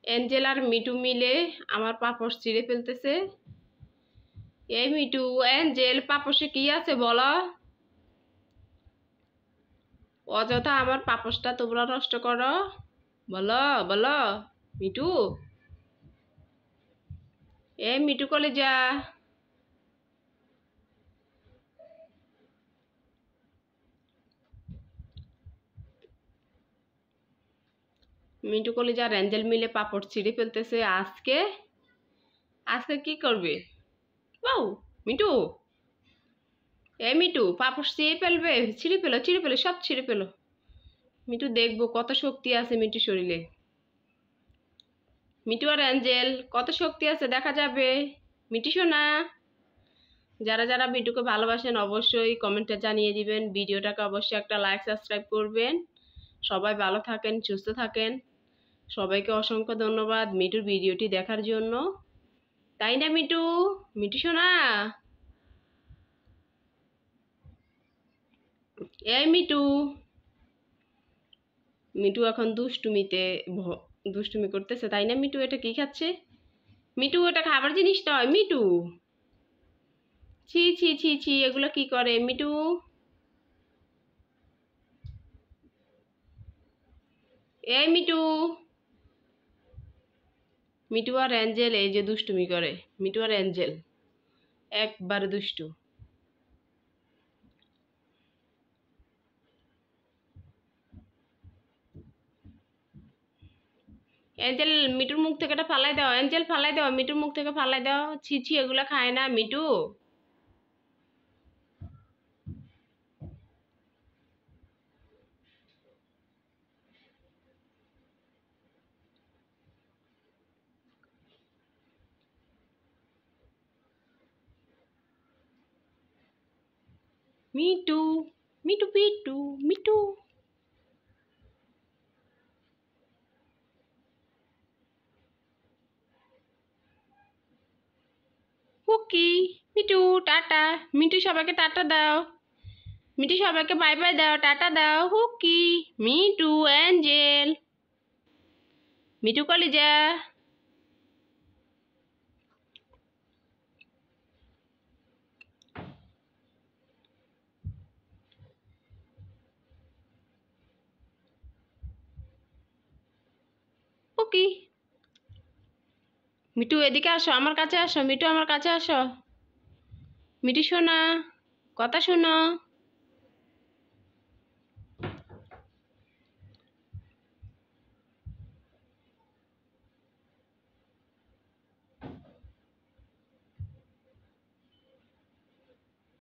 Angel আর me too মিলে আমার পাপোশ ছিঁড়ে ফেলতেছে। এই মিটু, এঞ্জেল, পাপোশে কি আছে বলো? অযথা আমার পাপোশটা তোমরা নষ্ট করো। বলো বলো মিটু। এই মিটু কলিজা, মিটু কলিজা আর এঞ্জেল মিলে পাপড় ছিঁড়ে ফেলতেছে। আজকে আজকে কি করবে? বাউ মিটু, এই মিটু, পাপড় ছিঁড়ে ফেলবে? ছিঁড়ে ফেলো, ছিঁড়ে ফেলো, সব ছিঁড়ে ফেলো। মিটু দেখবো কত শক্তি আছে মিটু শরীরে। মিটু আর অ্যাঞ্জেল কত শক্তি আছে দেখা যাবে। মিটু সোনা, যারা যারা মিটুকে ভালোবাসেন অবশ্যই কমেন্টে জানিয়ে দিবেন। ভিডিওটাকে অবশ্যই একটা লাইক সাবস্ক্রাইব করবেন। সবাই ভালো থাকেন, সুস্থ থাকেন। সবাইকে অসংখ্য ধন্যবাদ মিটুর ভিডিওটি দেখার জন্য। তাই না মিটু? মিটু সোনা, এই মিটু। মিটু এখন দুষ্টুমি করতেছে, তাই না মিটু? এটা কি খাচ্ছে? মিটু, এটা খাবার জিনিস নয় মিটু। ছি ছি ছি ছি, এগুলো কি করে মিটু? এই মিটু। মিটু আর অ্যাঞ্জেল এই যে দুষ্টুমি করে। মিটু আর অ্যাঞ্জেল একবার দুষ্টু। অ্যাঞ্জেল, মিটুর মুখ থেকে এটা ফালাই দাও। অ্যাঞ্জেল, ফালাই দাও, মিটুর মুখ থেকে ফালাই দাও। ছি ছি, এগুলা খায় না মিটু। মিটু, মিটু পিটু, মিটু। হুকি, মিটু টাটা। মিটু সবাইকে টাটা দাও। মিটু সবাইকে বাই বাই দাও, টাটা দাও। হুকি, মিটু, অ্যাঞ্জেল, মিটু কলিজা। হুকি, মিটু এদিকে আসো, আমার কাছে আসো। মিটু আমার কাছে আসো। মিটু শোনা, কথা শোনো।